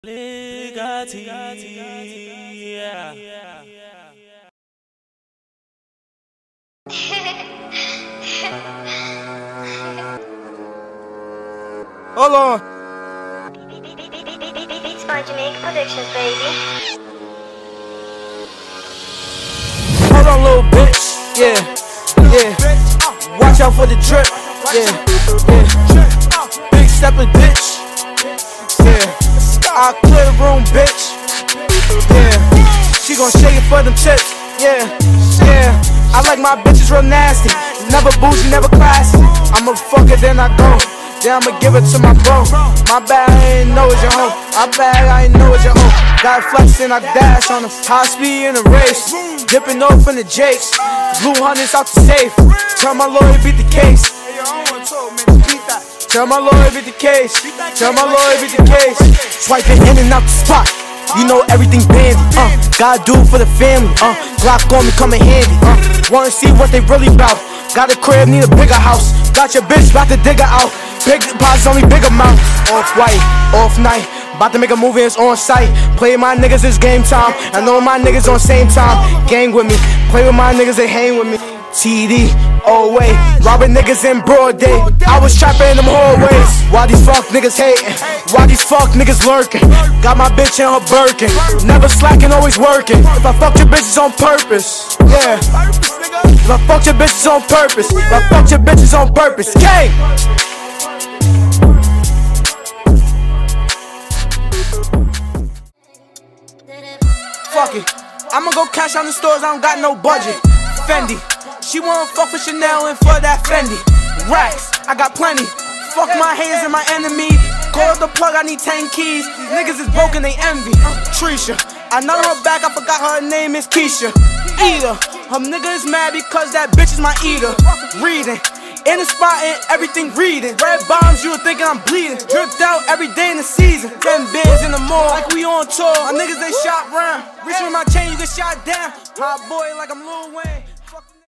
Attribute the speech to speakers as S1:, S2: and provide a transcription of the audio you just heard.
S1: Ligati.
S2: Hold on.
S3: Beats by Jamaica Productions, baby.
S2: Hold on, little bitch. Yeah, yeah. Watch out for the drip. Yeah, yeah. Big steppin' bitch. Yeah. I clear the room, bitch. Yeah. She gon' shake it for them chips. Yeah, yeah. I like my bitches real nasty. Never bougie, never classy. I'ma fuck it, then I go. Then I'ma give it to my bro. My bad, I ain't know it's your hoe. My bad, I ain't know it's your hoe. Got flex and I dash on them. High speed in the race. Dipping off in the Jakes. Blue hundreds out the safe. Tell my lawyer beat the case. Tell my lawyer beat the case. Tell my lawyer beat the case. Swiping in and out the spot. You know everything bandy. Gotta do it for the family. Glock on me coming handy. Wanna see what they really bout. Got a crib, need a bigger house. Got your bitch, about to dig her out. Big deposits, only big amount. Off white, off night. About to make a movie, it's on site. Play with my niggas, it's game time. I know my niggas on same time. Gang with me, play with my niggas, they hang with me. TD, oh wait, robbing niggas in broad day. I was trapping in them hallways. Why these fuck niggas hating? Why these fuck niggas lurking? Got my bitch in her Birkin. Never slacking, always working. If I fuck your bitches on purpose, yeah. If I fuck your bitches on purpose, if I fuck your bitches on purpose, gang. Fuck it, I'ma go cash out in the stores, I don't got no budget. Fendi, she wanna fuck with Chanel and for that Fendi. Racks, I got plenty. Fuck my haters and my enemies. Call the plug, I need 10 keys. These niggas is broken, they envy. Trisha, I know her back, I forgot her name is Keisha. Eater, her nigga is mad because that bitch is my eater. Reading, in the spot and everything reading. Red bombs, you were thinking I'm bleeding. Dripped out every day in the season. 10 bands in the mall, like we on tour. My niggas, they shot round. Reach with my chain, you get shot down. Hot boy like I'm Lil Wayne.